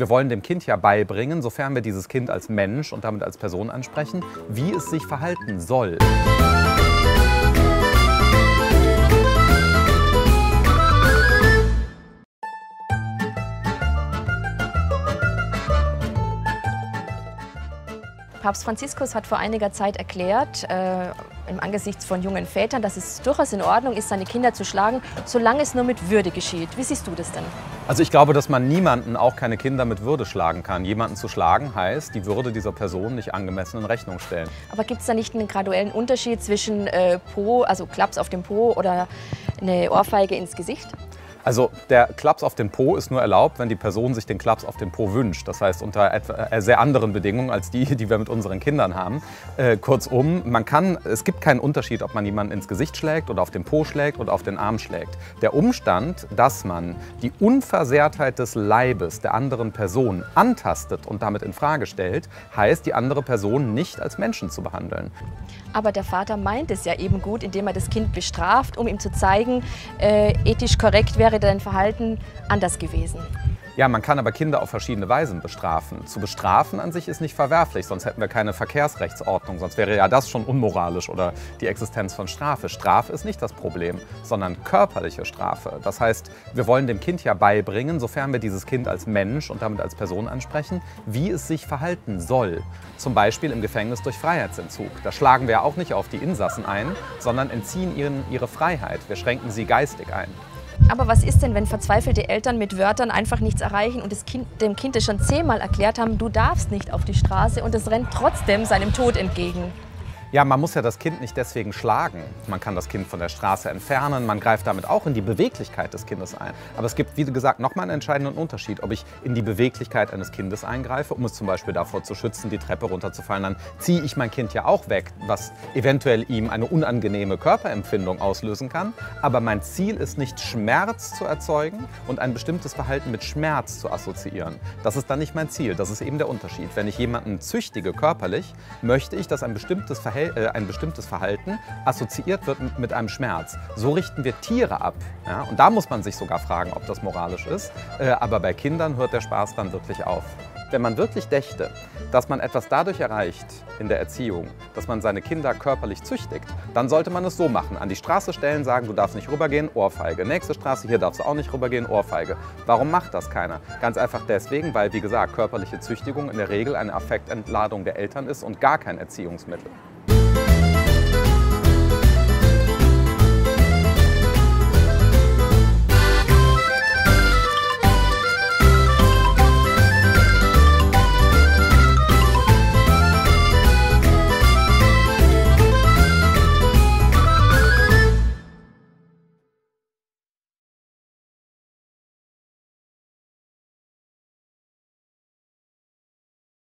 wir wollen dem Kind ja beibringen, sofern wir dieses Kind als Mensch und damit als Person ansprechen, wie es sich verhalten soll. Papst Franziskus hat vor einiger Zeit erklärt, im Angesicht von jungen Vätern, dass es durchaus in Ordnung ist, seine Kinder zu schlagen, solange es nur mit Würde geschieht. Wie siehst du das denn? Also ich glaube, dass man niemanden, auch keine Kinder, mit Würde schlagen kann. Jemanden zu schlagen heißt, die Würde dieser Person nicht angemessen in Rechnung stellen. Aber gibt es da nicht einen graduellen Unterschied zwischen also Klaps auf dem Po oder eine Ohrfeige ins Gesicht? Also der Klaps auf den Po ist nur erlaubt, wenn die Person sich den Klaps auf den Po wünscht. Das heißt unter sehr anderen Bedingungen als die wir mit unseren Kindern haben. Kurzum, es gibt keinen Unterschied, ob man jemanden ins Gesicht schlägt oder auf den Po schlägt oder auf den Arm schlägt. Der Umstand, dass man die Unversehrtheit des Leibes der anderen Person antastet und damit in Frage stellt, heißt, die andere Person nicht als Menschen zu behandeln. Aber der Vater meint es ja eben gut, indem er das Kind bestraft, um ihm zu zeigen, ethisch korrekt wäre dein Verhalten anders gewesen. Ja, man kann aber Kinder auf verschiedene Weisen bestrafen. Zu bestrafen an sich ist nicht verwerflich, sonst hätten wir keine Verkehrsrechtsordnung, sonst wäre ja das schon unmoralisch oder die Existenz von Strafe. Strafe ist nicht das Problem, sondern körperliche Strafe. Das heißt, wir wollen dem Kind ja beibringen, sofern wir dieses Kind als Mensch und damit als Person ansprechen, wie es sich verhalten soll. Zum Beispiel im Gefängnis durch Freiheitsentzug. Da schlagen wir ja auch nicht auf die Insassen ein, sondern entziehen ihnen ihre Freiheit. Wir schränken sie geistig ein. Aber was ist denn, wenn verzweifelte Eltern mit Wörtern einfach nichts erreichen und dem Kind es schon 10-mal erklärt haben, du darfst nicht auf die Straße und es rennt trotzdem seinem Tod entgegen? Ja, man muss ja das Kind nicht deswegen schlagen. Man kann das Kind von der Straße entfernen, man greift damit auch in die Beweglichkeit des Kindes ein. Aber es gibt, wie gesagt, nochmal einen entscheidenden Unterschied. Ob ich in die Beweglichkeit eines Kindes eingreife, um es zum Beispiel davor zu schützen, die Treppe runterzufallen, dann ziehe ich mein Kind ja auch weg, was eventuell ihm eine unangenehme Körperempfindung auslösen kann. Aber mein Ziel ist nicht, Schmerz zu erzeugen und ein bestimmtes Verhalten mit Schmerz zu assoziieren. Das ist dann nicht mein Ziel, das ist eben der Unterschied. Wenn ich jemanden züchtige körperlich, möchte ich, dass ein bestimmtes Verhalten assoziiert wird mit einem Schmerz. So richten wir Tiere ab. Ja? Und da muss man sich sogar fragen, ob das moralisch ist. Aber bei Kindern hört der Spaß dann wirklich auf. Wenn man wirklich dächte, dass man etwas dadurch erreicht in der Erziehung, dass man seine Kinder körperlich züchtigt, dann sollte man es so machen. An die Straße stellen, sagen, du darfst nicht rübergehen, Ohrfeige. Nächste Straße, hier darfst du auch nicht rübergehen, Ohrfeige. Warum macht das keiner? Ganz einfach deswegen, weil, wie gesagt, körperliche Züchtigung in der Regel eine Affektentladung der Eltern ist und gar kein Erziehungsmittel.